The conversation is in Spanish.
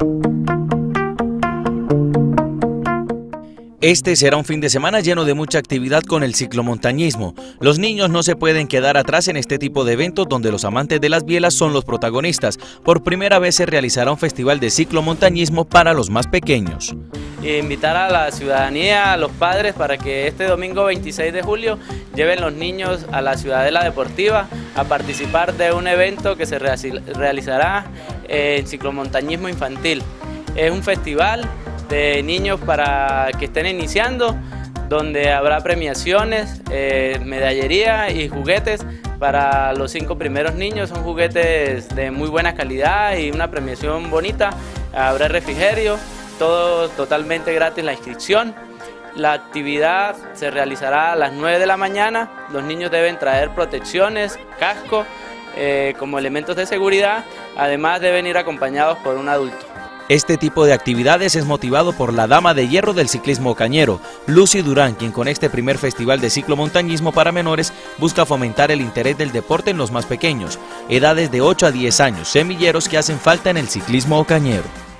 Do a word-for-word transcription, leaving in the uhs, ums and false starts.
Este será un fin de semana lleno de mucha actividad con el ciclomontañismo. Los niños no se pueden quedar atrás en este tipo de eventos donde los amantes de las bielas son los protagonistas. Por primera vez se realizará un festival de ciclomontañismo para los más pequeños. E invitar a la ciudadanía, a los padres, para que este domingo veintiséis de julio lleven los niños a la Ciudadela Deportiva a participar de un evento que se realizará en ciclomontañismo infantil. Es un festival de niños para que estén iniciando, donde habrá premiaciones, eh, medallería y juguetes para los cinco primeros niños. Son juguetes de muy buena calidad y una premiación bonita. Habrá refrigerio, todo totalmente gratis la inscripción. La actividad se realizará a las nueve de la mañana. Los niños deben traer protecciones, casco, eh, como elementos de seguridad. Además deben ir acompañados por un adulto. Este tipo de actividades es motivado por la dama de hierro del ciclismo ocañero, Lucy Durán, quien con este primer festival de ciclomontañismo para menores busca fomentar el interés del deporte en los más pequeños, edades de ocho a diez años, semilleros que hacen falta en el ciclismo ocañero.